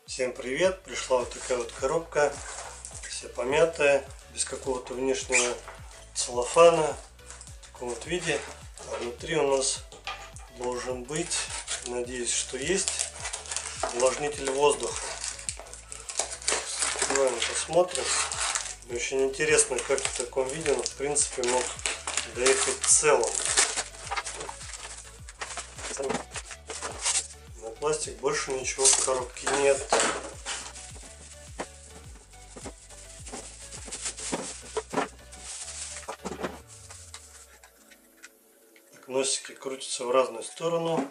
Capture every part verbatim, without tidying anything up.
Всем привет! Пришла вот такая вот коробка, вся помятая, без какого-то внешнего целлофана, в таком вот виде. А внутри у нас должен быть, надеюсь, что есть, увлажнитель воздуха. Давай посмотрим. Мне очень интересно, как в таком виде он, в принципе, мог доехать целым. На пластик больше ничего в коробке нет. Так, носики крутятся в разную сторону.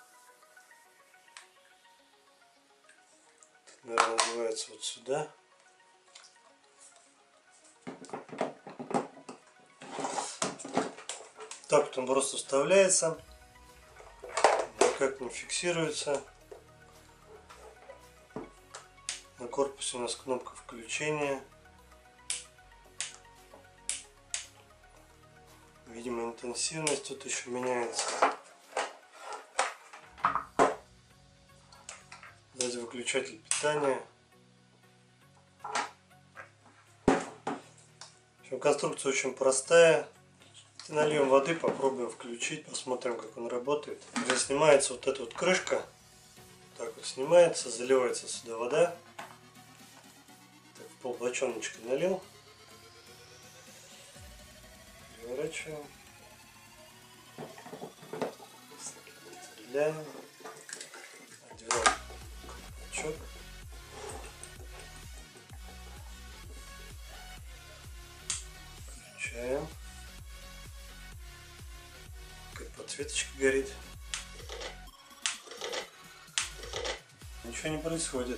Наверное, надевается вот сюда. Так вот он просто вставляется, никак не фиксируется. На корпусе у нас кнопка включения. Видимо, интенсивность тут еще меняется. Сзади выключатель питания. В общем, конструкция очень простая. Нальем воды, попробуем включить, посмотрим, как он работает. Когда снимается вот эта вот крышка, так вот снимается, заливается сюда вода. Так, в пол бочоночка налил. Переворачиваем. Стреляем. Одеваем бачок. Включаем. Как подсветочка горит. Ничего не происходит.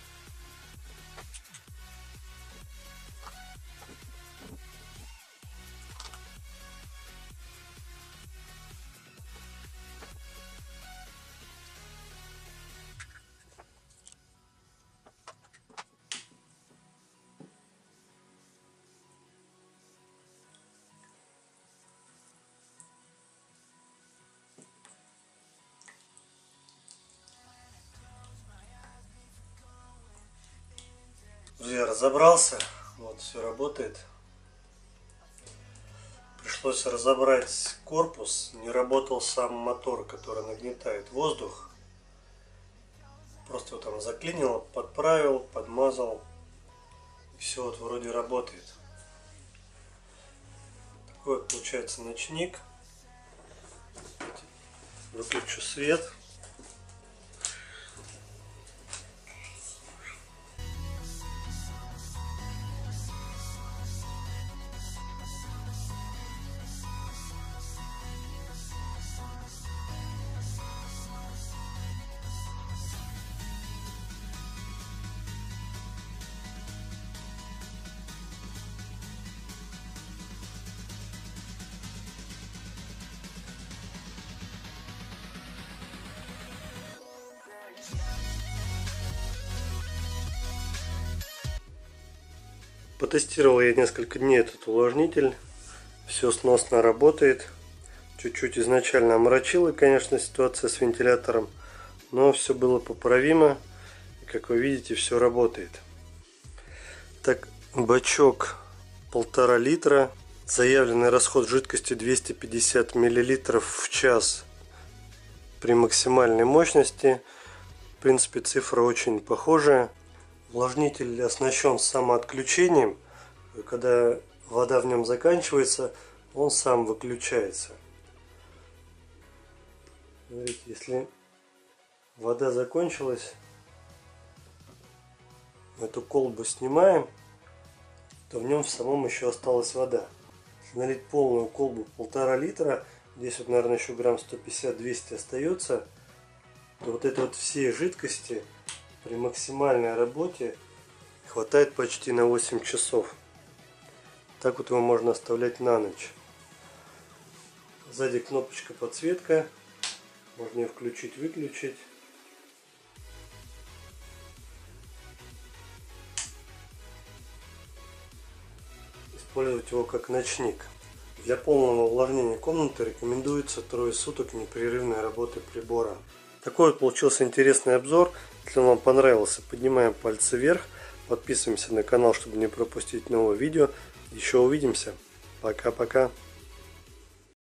Я разобрался, вот все работает. Пришлось разобрать корпус, не работал сам мотор, который нагнетает воздух. Просто его там заклинило, подправил, подмазал, и все вот вроде работает. Такой вот получается ночник. Выключу свет. Потестировал я несколько дней этот увлажнитель. Все сносно работает. Чуть-чуть изначально омрачила, конечно, ситуация с вентилятором. Но все было поправимо. И, как вы видите, все работает. Так, бачок полтора литра. Заявленный расход жидкости двести пятьдесят миллилитров в час при максимальной мощности. В принципе, цифра очень похожая. Увлажнитель оснащен самоотключением. Когда вода в нем заканчивается, он сам выключается. Смотрите, если вода закончилась, эту колбу снимаем, то в нем в самом еще осталась вода. Если налить полную колбу полтора литра, здесь вот, наверное, еще грамм сто пятьдесят — двести остается, то вот этой вот всей жидкости при максимальной работе хватает почти на восемь часов. Так вот его можно оставлять на ночь. Сзади кнопочка подсветка. Можно ее включить-выключить. Использовать его как ночник. Для полного увлажнения комнаты рекомендуется трое суток непрерывной работы прибора. Такой вот получился интересный обзор. Если он вам понравился, поднимаем пальцы вверх. Подписываемся на канал, чтобы не пропустить новые видео. Еще увидимся. Пока-пока.